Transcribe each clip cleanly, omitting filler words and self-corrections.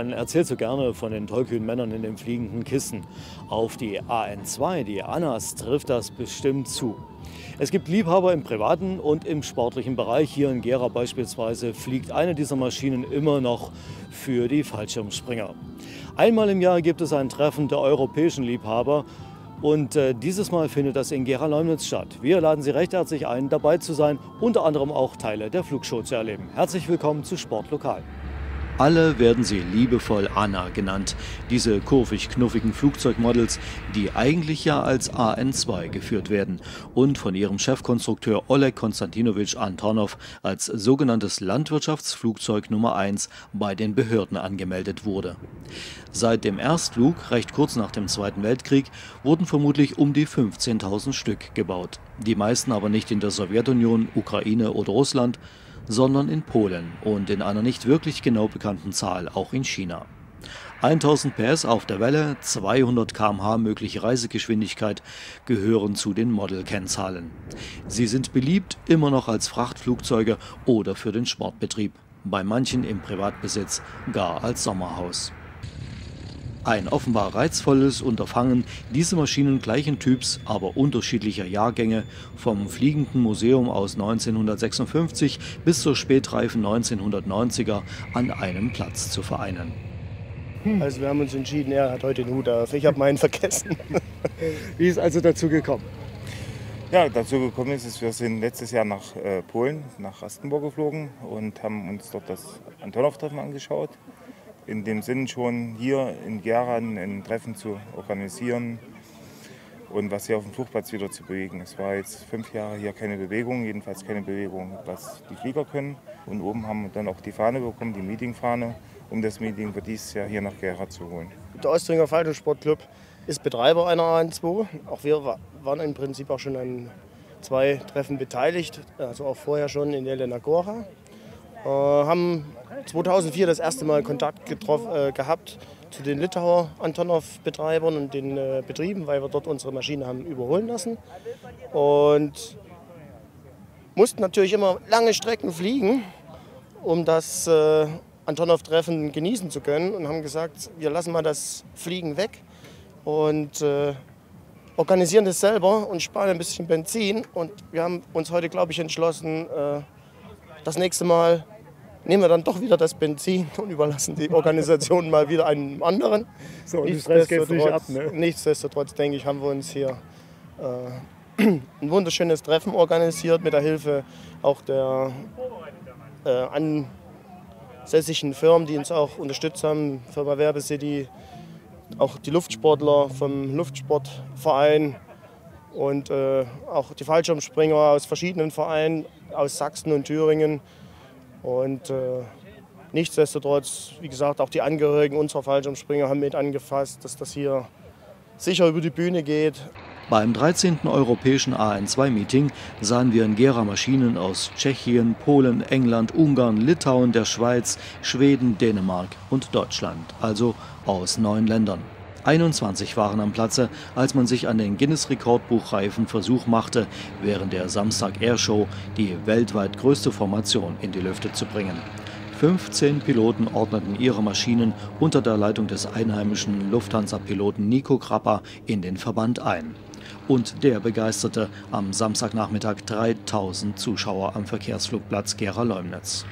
man erzählt so gerne von den tollkühnen Männern in den fliegenden Kissen. Auf die AN2, die Anas, trifft das bestimmt zu. Es gibt Liebhaber im privaten und im sportlichen Bereich. Hier in Gera beispielsweise fliegt eine dieser Maschinen immer noch für die Fallschirmspringer. Einmal im Jahr gibt es ein Treffen der europäischen Liebhaber. Und dieses Mal findet das in Gera-Leumnitz statt. Wir laden Sie recht herzlich ein, dabei zu sein, unter anderem auch Teile der Flugshow zu erleben. Herzlich willkommen zu Sportlokal. Alle werden sie liebevoll Anna genannt, diese kurvig-knuffigen Flugzeugmodels, die eigentlich ja als AN2 geführt werden und von ihrem Chefkonstrukteur Oleg Konstantinowitsch Antonov als sogenanntes Landwirtschaftsflugzeug Nummer 1 bei den Behörden angemeldet wurde. Seit dem Erstflug, recht kurz nach dem Zweiten Weltkrieg, wurden vermutlich um die 15.000 Stück gebaut. Die meisten aber nicht in der Sowjetunion, Ukraine oder Russland, sondern in Polen und in einer nicht wirklich genau bekannten Zahl auch in China. 1000 PS auf der Welle, 200 km/h mögliche Reisegeschwindigkeit gehören zu den Model-Kennzahlen. Sie sind beliebt immer noch als Frachtflugzeuge oder für den Sportbetrieb, bei manchen im Privatbesitz gar als Sommerhaus. Ein offenbar reizvolles Unterfangen, diese Maschinen gleichen Typs, aber unterschiedlicher Jahrgänge, vom Fliegenden Museum aus 1956 bis zur spätreifen 1990er an einem Platz zu vereinen. Also wir haben uns entschieden, er hat heute den Hut auf, ich habe meinen vergessen. Wie ist also dazu gekommen? Ja, dazu gekommen ist, wir sind letztes Jahr nach Polen, nach Rastenburg geflogen und haben uns dort das Antonov-Treffen angeschaut. In dem Sinn schon hier in Gera ein Treffen zu organisieren und was hier auf dem Flugplatz wieder zu bewegen. Es war jetzt 5 Jahre hier keine Bewegung, jedenfalls keine Bewegung, was die Flieger können. Und oben haben wir dann auch die Fahne bekommen, die Meetingfahne, um das Meeting für dieses Jahr hier nach Gera zu holen. Der Ostringer Fallschirmsportclub ist Betreiber einer AN2. Auch wir waren im Prinzip auch schon an 2 Treffen beteiligt, also auch vorher schon in Jelena Góra. Haben 2004 das erste Mal Kontakt gehabt zu den Litauer Antonov-Betreibern und den Betrieben, weil wir dort unsere Maschine haben überholen lassen. Und mussten natürlich immer lange Strecken fliegen, um das Antonov-Treffen genießen zu können. Und haben gesagt, wir lassen mal das Fliegen weg und organisieren das selber und sparen ein bisschen Benzin. Und wir haben uns heute, glaube ich, entschlossen, das nächste Mal nehmen wir dann doch wieder das Benzin und überlassen die Organisation mal wieder einem anderen. So, nichtsdestotrotz, nichtsdestotrotz, denke ich, haben wir uns hier ein wunderschönes Treffen organisiert mit der Hilfe auch der ansässigen Firmen, die uns auch unterstützt haben, Firma Werbecity, auch die Luftsportler vom Luftsportverein und auch die Fallschirmspringer aus verschiedenen Vereinen, aus Sachsen und Thüringen. Und nichtsdestotrotz, wie gesagt, auch die Angehörigen unserer Fallschirmspringer haben mit angefasst, dass das hier sicher über die Bühne geht. Beim 13. europäischen AN2-Meeting sahen wir in Gera Maschinen aus Tschechien, Polen, England, Ungarn, Litauen, der Schweiz, Schweden, Dänemark und Deutschland, also aus 9 Ländern. 21 waren am Platze, als man sich an den Guinness-Rekordbuchreifen Versuch machte, während der Samstag Airshow die weltweit größte Formation in die Lüfte zu bringen. 15 Piloten ordneten ihre Maschinen unter der Leitung des einheimischen Lufthansa-Piloten Nico Krapper in den Verband ein. Und der begeisterte am Samstagnachmittag 3000 Zuschauer am Verkehrsflugplatz Gera-Leumnitz.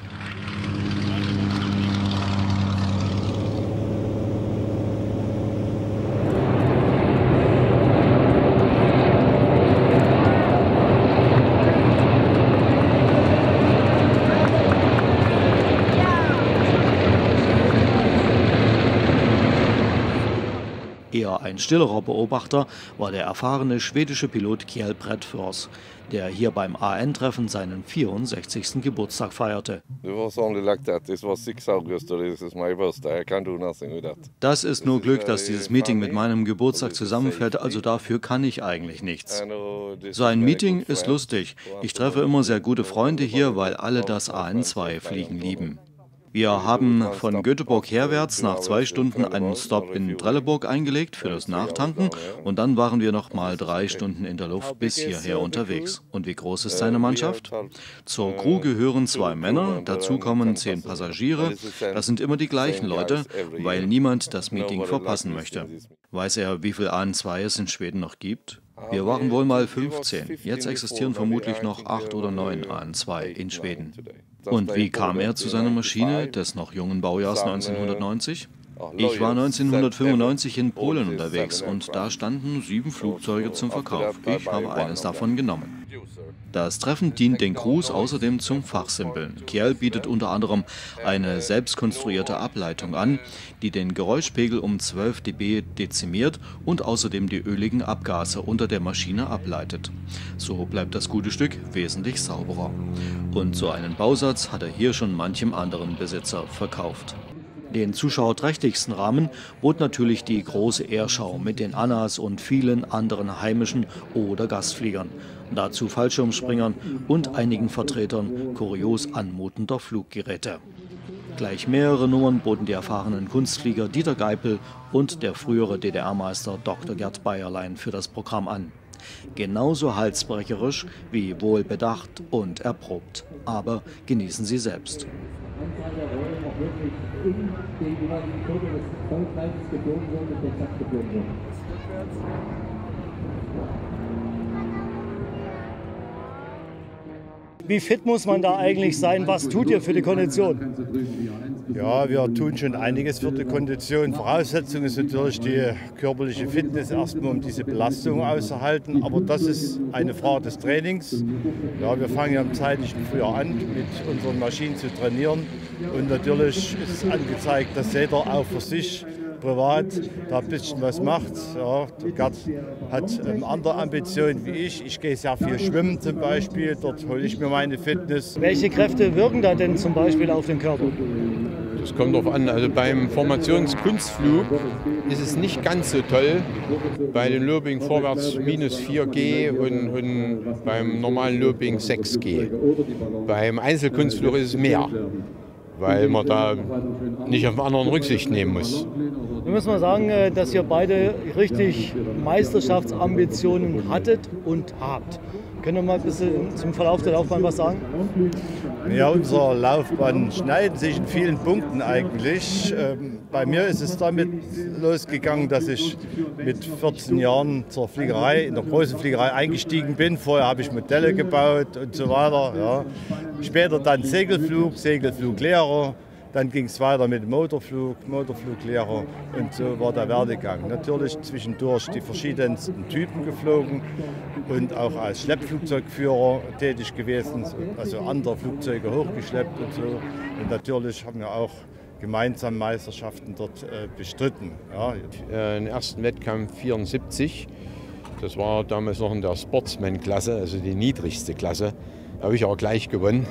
Eher ein stillerer Beobachter war der erfahrene schwedische Pilot Kjell Bredfors, der hier beim AN-Treffen seinen 64. Geburtstag feierte. Das ist nur Glück, dass dieses Meeting mit meinem Geburtstag zusammenfällt, also dafür kann ich eigentlich nichts. So ein Meeting ist lustig. Ich treffe immer sehr gute Freunde hier, weil alle das AN2-Fliegen lieben. Wir haben von Göteborg herwärts nach 2 Stunden einen Stopp in Trelleborg eingelegt für das Nachtanken und dann waren wir noch mal 3 Stunden in der Luft bis hierher unterwegs. Und wie groß ist seine Mannschaft? Zur Crew gehören 2 Männer, dazu kommen 10 Passagiere. Das sind immer die gleichen Leute, weil niemand das Meeting verpassen möchte. Weiß er, wie viel AN2 es in Schweden noch gibt? Wir waren wohl mal 15. Jetzt existieren vermutlich noch 8 oder 9 AN2 in Schweden. Und wie kam er zu seiner Maschine des noch jungen Baujahrs 1990? Ich war 1995 in Polen unterwegs und da standen 7 Flugzeuge zum Verkauf. Ich habe eines davon genommen. Das Treffen dient den Crews außerdem zum Fachsimpeln. Kjell bietet unter anderem eine selbstkonstruierte Ableitung an, die den Geräuschpegel um 12 dB dezimiert und außerdem die öligen Abgase unter der Maschine ableitet. So bleibt das gute Stück wesentlich sauberer. Und so einen Bausatz hat er hier schon manchem anderen Besitzer verkauft. Den zuschauerträchtigsten Rahmen bot natürlich die große Airschau mit den Annas und vielen anderen heimischen oder Gastfliegern, dazu Fallschirmspringern und einigen Vertretern kurios anmutender Fluggeräte. Gleich mehrere Nummern boten die erfahrenen Kunstflieger Dieter Geipel und der frühere DDR-Meister Dr. Gerd Bayerlein für das Programm an. Genauso halsbrecherisch wie wohlbedacht und erprobt. Aber genießen Sie selbst. Wie fit muss man da eigentlich sein? Was tut ihr für die Kondition? Ja, wir tun schon einiges für die Kondition. Voraussetzung ist natürlich die körperliche Fitness, erstmal um diese Belastung auszuhalten. Aber das ist eine Frage des Trainings. Ja, wir fangen ja im zeitlichen Frühjahr an, mit unseren Maschinen zu trainieren. Und natürlich ist es angezeigt, dass jeder auch für sich privat da ein bisschen was macht. Ja, der Gerd hat andere Ambitionen wie ich. Ich gehe sehr viel schwimmen zum Beispiel. Dort hole ich mir meine Fitness. Welche Kräfte wirken da denn zum Beispiel auf den Körper? Das kommt darauf an. Also beim Formationskunstflug ist es nicht ganz so toll. Bei den Looping vorwärts minus 4G und beim normalen Looping 6G. Beim Einzelkunstflug ist es mehr, weil man da nicht auf den anderen Rücksicht nehmen muss. Nun muss man sagen, dass ihr beide richtig Meisterschaftsambitionen hattet und habt. Können wir mal ein bisschen zum Verlauf der Laufbahn was sagen? Ja, unsere Laufbahn schneiden sich in vielen Punkten eigentlich. Bei mir ist es damit losgegangen, dass ich mit 14 Jahren zur Fliegerei, in der großen Fliegerei eingestiegen bin. Vorher habe ich Modelle gebaut und so weiter. Ja. Später dann Segelflug, Segelfluglehrer. Dann ging es weiter mit Motorflug, Motorfluglehrer und so war der Werdegang. Natürlich zwischendurch die verschiedensten Typen geflogen und auch als Schleppflugzeugführer tätig gewesen, also andere Flugzeuge hochgeschleppt und so. Und natürlich haben wir auch gemeinsam Meisterschaften dort bestritten. Ja. Den ersten Wettkampf 74, das war damals noch in der Sportsman-Klasse, also die niedrigste Klasse, habe ich auch gleich gewonnen.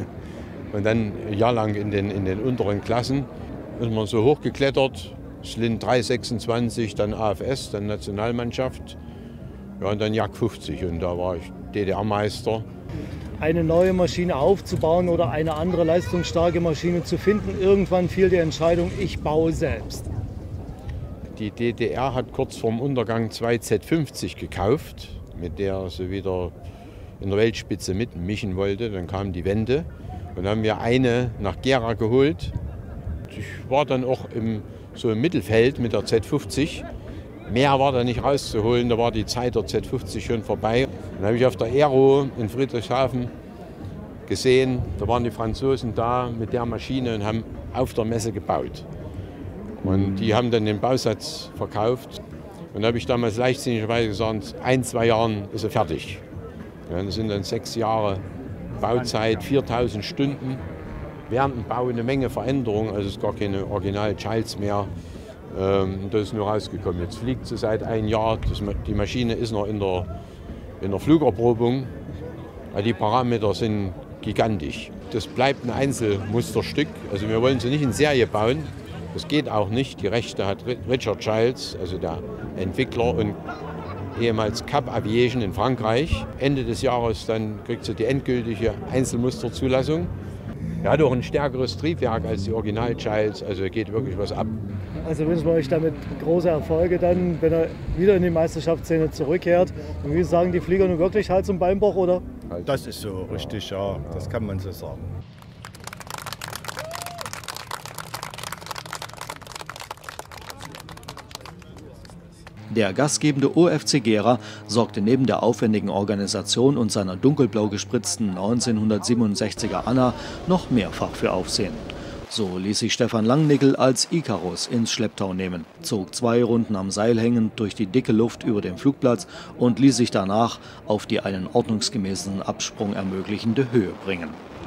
Und dann ein Jahr lang in den unteren Klassen ist man so hochgeklettert, Slind 326, dann AFS, dann Nationalmannschaft, ja, und dann Jag 50 und da war ich DDR-Meister. Eine neue Maschine aufzubauen oder eine andere leistungsstarke Maschine zu finden, irgendwann fiel die Entscheidung, ich baue selbst. Die DDR hat kurz vorm Untergang 2 Z50 gekauft, mit der sie wieder in der Weltspitze mitmischen wollte. Dann kam die Wende. Und dann haben wir eine nach Gera geholt. Ich war dann auch so im Mittelfeld mit der Z50. Mehr war da nicht rauszuholen, da war die Zeit der Z50 schon vorbei. Dann habe ich auf der Aero in Friedrichshafen gesehen, da waren die Franzosen da mit der Maschine und haben auf der Messe gebaut. Und die haben dann den Bausatz verkauft. Und da habe ich damals leichtsinnigerweise gesagt, 1-2 Jahren ist er fertig. Ja, das sind dann 6 Jahre Bauzeit, 4000 Stunden. Während dem Bau eine Menge Veränderungen, also es ist gar keine Original-Childs mehr. Das ist nur rausgekommen. Jetzt fliegt sie seit 1 Jahr. Die Maschine ist noch in der Flugerprobung. Die Parameter sind gigantisch. Das bleibt ein Einzelmusterstück. Also wir wollen sie nicht in Serie bauen. Das geht auch nicht. Die Rechte hat Richard Childs, also der Entwickler und ehemals Cap Aviation in Frankreich. Ende des Jahres dann kriegt sie die endgültige Einzelmusterzulassung. Er hat auch ein stärkeres Triebwerk als die Original Childs, also geht wirklich was ab. Also wünschen wir euch damit große Erfolge dann, wenn er wieder in die Meisterschaftsszene zurückkehrt. Und wie sagen die Flieger nun wirklich Hals- und Beinbruch, oder? Das ist so richtig, ja, das kann man so sagen. Der gastgebende OFC Gera sorgte neben der aufwendigen Organisation und seiner dunkelblau gespritzten 1967er Anna noch mehrfach für Aufsehen. So ließ sich Stefan Langnickel als Icarus ins Schlepptau nehmen, zog 2 Runden am Seil hängend durch die dicke Luft über den Flugplatz und ließ sich danach auf die einen ordnungsgemäßen Absprung ermöglichende Höhe bringen.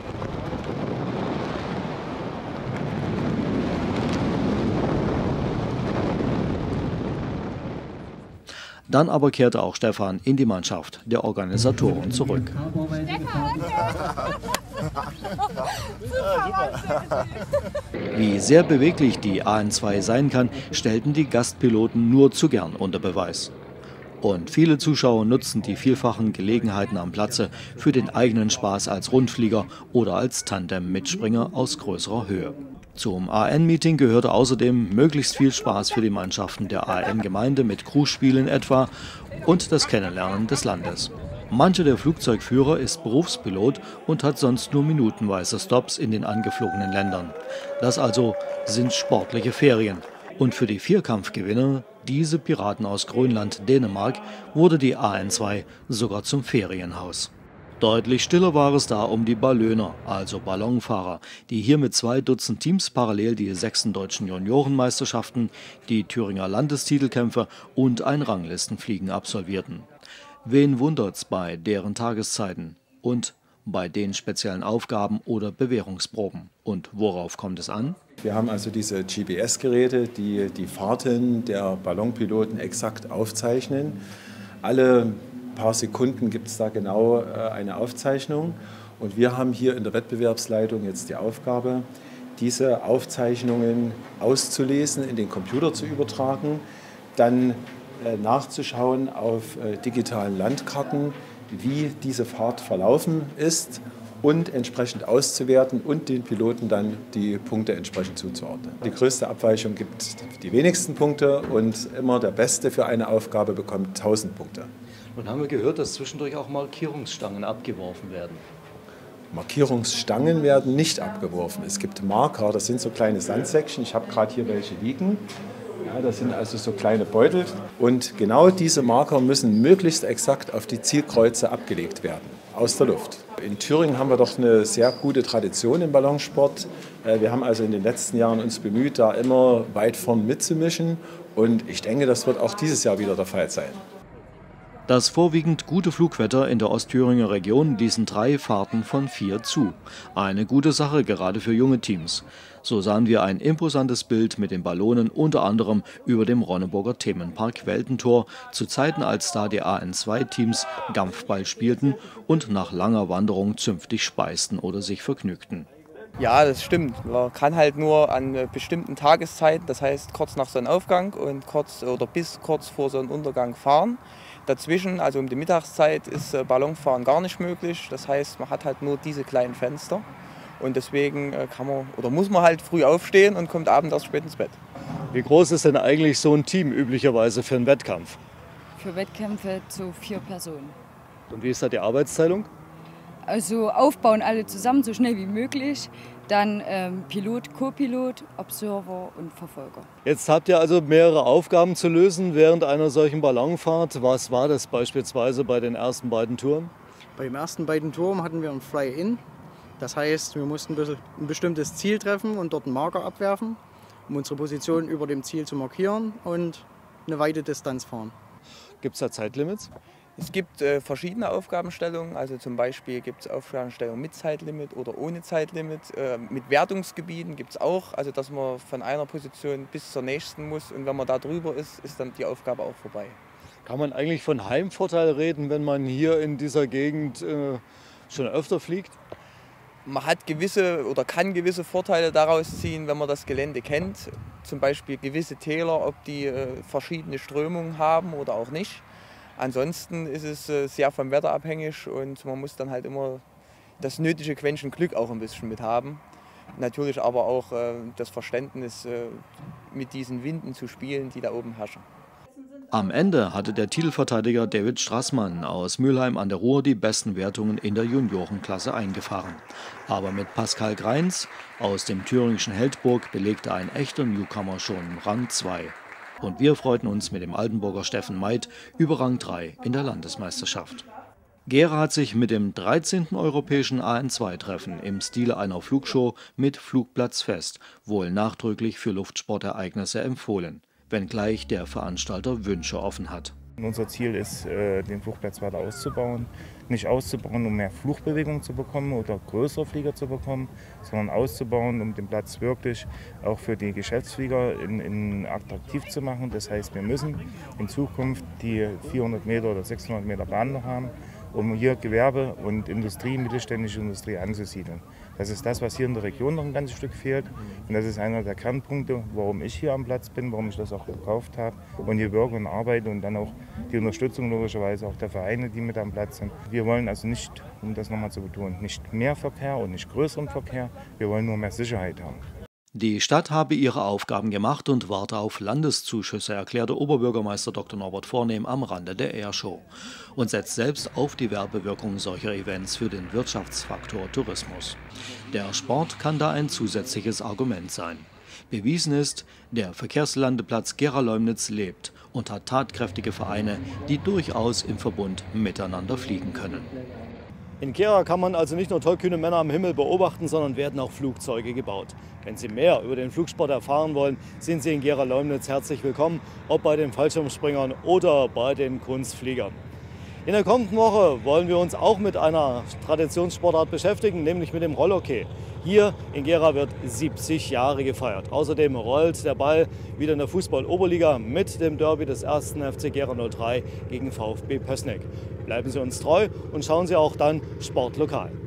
Dann aber kehrte auch Stefan in die Mannschaft der Organisatoren zurück. Wie sehr beweglich die AN2 sein kann, stellten die Gastpiloten nur zu gern unter Beweis. Und viele Zuschauer nutzten die vielfachen Gelegenheiten am Platze für den eigenen Spaß als Rundflieger oder als Tandem-Mitspringer aus größerer Höhe. Zum AN-Meeting gehörte außerdem möglichst viel Spaß für die Mannschaften der AN-Gemeinde mit Crewspielen etwa und das Kennenlernen des Landes. Mancher der Flugzeugführer ist Berufspilot und hat sonst nur minutenweise Stops in den angeflogenen Ländern. Das also sind sportliche Ferien. Und für die Vierkampfgewinner, diese Piraten aus Grönland, Dänemark, wurde die AN2 sogar zum Ferienhaus. Deutlich stiller war es da um die Ballöner, also Ballonfahrer, die hier mit 2 Dutzend Teams parallel die 6. deutschen Juniorenmeisterschaften, die Thüringer Landestitelkämpfe und ein Ranglistenfliegen absolvierten. Wen wundert's bei deren Tageszeiten und bei den speziellen Aufgaben oder Bewährungsproben? Und worauf kommt es an? Wir haben also diese GPS-Geräte, die die Fahrten der Ballonpiloten exakt aufzeichnen. Alle paar Sekunden gibt es da genau eine Aufzeichnung. Und wir haben hier in der Wettbewerbsleitung jetzt die Aufgabe, diese Aufzeichnungen auszulesen, in den Computer zu übertragen, dann nachzuschauen auf digitalen Landkarten, wie diese Fahrt verlaufen ist und entsprechend auszuwerten und den Piloten dann die Punkte entsprechend zuzuordnen. Die größte Abweichung gibt die wenigsten Punkte und immer der Beste für eine Aufgabe bekommt 1000 Punkte. Nun haben wir gehört, dass zwischendurch auch Markierungsstangen abgeworfen werden. Markierungsstangen werden nicht abgeworfen. Es gibt Marker, das sind so kleine Sandsäckchen. Ich habe gerade hier welche liegen. Ja, das sind also so kleine Beutel. Und genau diese Marker müssen möglichst exakt auf die Zielkreuze abgelegt werden, aus der Luft. In Thüringen haben wir doch eine sehr gute Tradition im Ballonsport. Wir haben also in den letzten Jahren uns bemüht, da immer weit vorn mitzumischen. Und ich denke, das wird auch dieses Jahr wieder der Fall sein. Das vorwiegend gute Flugwetter in der Ostthüringer Region ließen 3 Fahrten von 4 zu. Eine gute Sache, gerade für junge Teams. So sahen wir ein imposantes Bild mit den Ballonen unter anderem über dem Ronneburger Themenpark Weltentor, zu Zeiten, als da die AN2-Teams Gampfball spielten und nach langer Wanderung zünftig speisten oder sich vergnügten. Ja, das stimmt. Man kann halt nur an bestimmten Tageszeiten, das heißt kurz nach Sonnenaufgang und bis kurz vor Sonnenuntergang fahren. Dazwischen, also um die Mittagszeit, ist Ballonfahren gar nicht möglich. Das heißt, man hat halt nur diese kleinen Fenster. Und deswegen muss man halt früh aufstehen und kommt abends erst spät ins Bett. Wie groß ist denn eigentlich so ein Team üblicherweise für einen Wettkampf? Für Wettkämpfe zu 4 Personen. Und wie ist da die Arbeitsteilung? Also aufbauen alle zusammen, so schnell wie möglich. Dann Pilot, Co-Pilot, Observer und Verfolger. Jetzt habt ihr also mehrere Aufgaben zu lösen während einer solchen Ballonfahrt. Was war das beispielsweise bei den ersten beiden Touren? Bei den ersten beiden Touren hatten wir ein Fly-In. Das heißt, wir mussten ein bestimmtes Ziel treffen und dort einen Marker abwerfen, um unsere Position über dem Ziel zu markieren und eine weite Distanz fahren. Gibt es da Zeitlimits? Es gibt verschiedene Aufgabenstellungen, also zum Beispiel gibt es Aufgabenstellungen mit Zeitlimit oder ohne Zeitlimit. Mit Wertungsgebieten gibt es auch, also dass man von einer Position bis zur nächsten muss und wenn man da drüber ist, ist dann die Aufgabe auch vorbei. Kann man eigentlich von Heimvorteil reden, wenn man hier in dieser Gegend schon öfter fliegt? Man hat kann gewisse Vorteile daraus ziehen, wenn man das Gelände kennt. Zum Beispiel gewisse Täler, ob die verschiedene Strömungen haben oder auch nicht. Ansonsten ist es sehr vom Wetter abhängig und man muss dann halt immer das nötige Quäntchen Glück auch ein bisschen mit haben. Natürlich aber auch das Verständnis, mit diesen Winden zu spielen, die da oben herrschen. Am Ende hatte der Titelverteidiger David Straßmann aus Mülheim an der Ruhr die besten Wertungen in der Juniorenklasse eingefahren. Aber mit Pascal Greins aus dem thüringischen Heldburg belegte ein echter Newcomer schon Rang 2. Und wir freuten uns mit dem Altenburger Steffen Meid über Rang 3 in der Landesmeisterschaft. Gera hat sich mit dem 13. europäischen AN2-Treffen im Stile einer Flugshow mit Flugplatz fest wohl nachdrücklich für Luftsportereignisse empfohlen, wenngleich der Veranstalter Wünsche offen hat. Unser Ziel ist, den Flugplatz weiter auszubauen. Nicht auszubauen, um mehr Flugbewegung zu bekommen oder größere Flieger zu bekommen, sondern auszubauen, um den Platz wirklich auch für die Geschäftsflieger attraktiv zu machen. Das heißt, wir müssen in Zukunft die 400 Meter oder 600 Meter Bahn noch haben, um hier Gewerbe und Industrie, mittelständische Industrie anzusiedeln. Das ist das, was hier in der Region noch ein ganzes Stück fehlt. Und das ist einer der Kernpunkte, warum ich hier am Platz bin, warum ich das auch gekauft habe und hier wirke und arbeite und dann auch die Unterstützung logischerweise auch der Vereine, die mit am Platz sind. Wir wollen also nicht, um das nochmal zu betonen, nicht mehr Verkehr und nicht größeren Verkehr, wir wollen nur mehr Sicherheit haben. Die Stadt habe ihre Aufgaben gemacht und warte auf Landeszuschüsse, erklärte Oberbürgermeister Dr. Norbert Vornehm am Rande der Airshow und setzt selbst auf die Werbewirkung solcher Events für den Wirtschaftsfaktor Tourismus. Der Sport kann da ein zusätzliches Argument sein. Bewiesen ist, der Verkehrslandeplatz Gera-Leumnitz lebt und hat tatkräftige Vereine, die durchaus im Verbund miteinander fliegen können. In Gera kann man also nicht nur tollkühne Männer am Himmel beobachten, sondern werden auch Flugzeuge gebaut. Wenn Sie mehr über den Flugsport erfahren wollen, sind Sie in Gera-Leumnitz herzlich willkommen, ob bei den Fallschirmspringern oder bei den Kunstfliegern. In der kommenden Woche wollen wir uns auch mit einer Traditionssportart beschäftigen, nämlich mit dem Rollhockey. Hier in Gera wird 70 Jahre gefeiert. Außerdem rollt der Ball wieder in der Fußball-Oberliga mit dem Derby des 1. FC Gera 03 gegen VfB Pößneck. Bleiben Sie uns treu und schauen Sie auch dann Sportlokal.